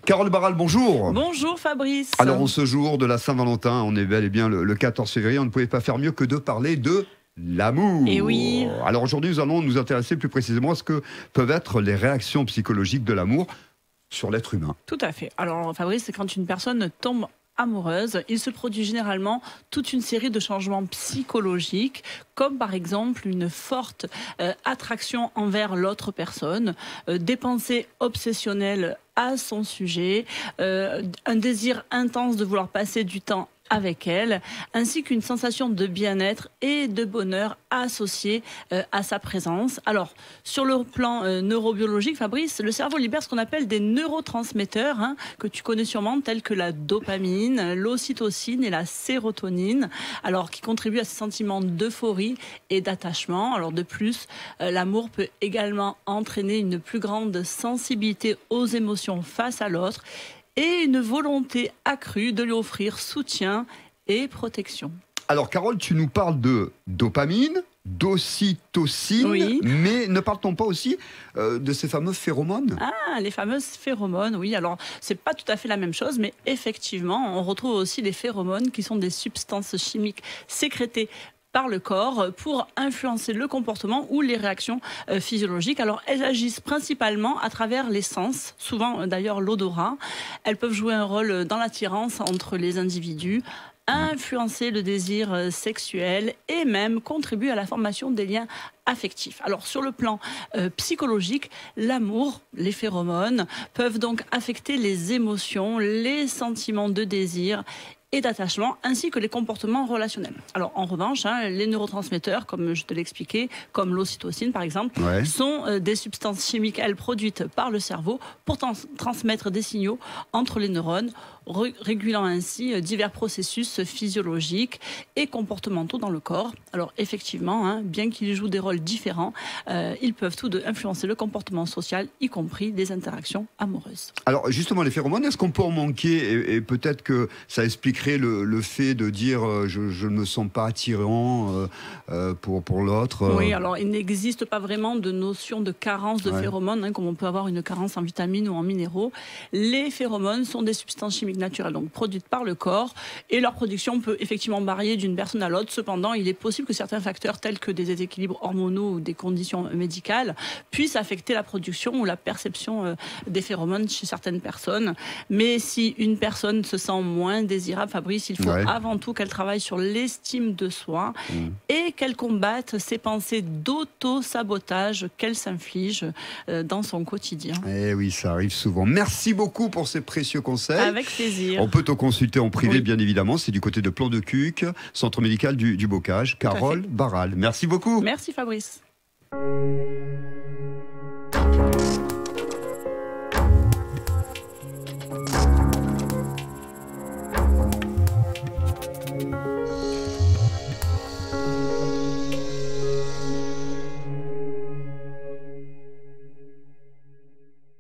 Carole Barral, bonjour. Bonjour Fabrice. Alors, en ce jour de la Saint-Valentin, on est bel et bien le 14 février, on ne pouvait pas faire mieux que de parler de l'amour. Et oui. Alors aujourd'hui, nous allons nous intéresser plus précisément à ce que peuvent être les réactions psychologiques de l'amour sur l'être humain. Tout à fait. Alors Fabrice, c'est quand une personne tombe amoureuse, il se produit généralement toute une série de changements psychologiques, comme par exemple une forte attraction envers l'autre personne, des pensées obsessionnelles à son sujet, un désir intense de vouloir passer du temps avec elle, ainsi qu'une sensation de bien-être et de bonheur associée à sa présence. Alors, sur le plan neurobiologique, Fabrice, le cerveau libère ce qu'on appelle des neurotransmetteurs, que tu connais sûrement, tels que la dopamine, l'ocytocine et la sérotonine, alors qui contribuent à ce sentiment d'euphorie et d'attachement. Alors de plus, l'amour peut également entraîner une plus grande sensibilité aux émotions face à l'autre, et une volonté accrue de lui offrir soutien et protection. Alors Carole, tu nous parles de dopamine, d'ocytocine, oui. Mais ne parle-t-on pas aussi de ces fameux phéromones ? Ah, les fameuses phéromones, oui. Alors, c'est pas tout à fait la même chose, mais effectivement, on retrouve aussi les phéromones qui sont des substances chimiques sécrétées par le corps pour influencer le comportement ou les réactions physiologiques. Alors, elles agissent principalement à travers les sens, souvent d'ailleurs l'odorat. Elles peuvent jouer un rôle dans l'attirance entre les individus, influencer le désir sexuel et même contribuer à la formation des liens affectifs. Alors sur le plan psychologique, l'amour, les phéromones peuvent donc affecter les émotions, les sentiments de désir et d'attachement, ainsi que les comportements relationnels. Alors en revanche, les neurotransmetteurs, comme je te l'expliquais, comme l'ocytocine par exemple, sont des substances chimiques, elles, produites par le cerveau pour transmettre des signaux entre les neurones, régulant ainsi divers processus physiologiques et comportementaux dans le corps. Alors effectivement, bien qu'ils jouent des rôles différents, ils peuvent tous deux influencer le comportement social, y compris des interactions amoureuses. Alors justement, les phéromones, est-ce qu'on peut en manquer et peut-être que ça expliquerait le fait de dire je ne me sens pas attirant pour l'autre Oui, alors il n'existe pas vraiment de notion de carence de phéromones, comme on peut avoir une carence en vitamines ou en minéraux. Les phéromones sont des substances chimiques naturelles, donc produites par le corps, et leur production peut effectivement varier d'une personne à l'autre. Cependant, il est possible que certains facteurs tels que des déséquilibres hormonaux ou des conditions médicales puissent affecter la production ou la perception des phéromones chez certaines personnes. Mais si une personne se sent moins désirable, Fabrice, il faut avant tout qu'elle travaille sur l'estime de soi et qu'elle combatte ces pensées d'auto-sabotage qu'elle s'inflige dans son quotidien. Eh oui, ça arrive souvent. Merci beaucoup pour ces précieux conseils. Avec plaisir. On peut te consulter en privé, bien évidemment. C'est du côté de Plan de Cuques, centre médical du Bocage. Carole Barral. Merci beaucoup. Merci Fabrice.